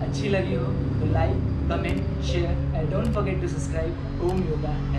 अच्छी लगी हो तो like, comment, share and don't forget to subscribe Om yoga